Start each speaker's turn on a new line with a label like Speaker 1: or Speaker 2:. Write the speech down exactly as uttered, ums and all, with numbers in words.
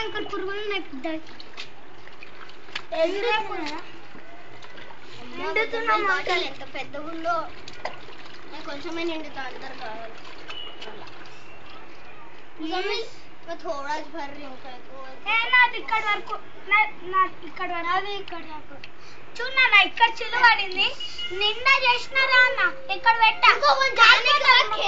Speaker 1: ఇక్కడ పురుగులు ఉన్నాయి పెద్ద ఎంత పెద్దగా ఉందో కొంచెమే నిండుతా అందరు కావాలి थोड़ा भर रही हूँ నాది ఇక్కడ వరకు నాది ఇక్కడ నాది ఇక్కడ వరకు చూడన్నా నా ఇక్కడ చిల్లు పడింది నిండా చేసినారా అన్న ఇక్కడ పెట్టా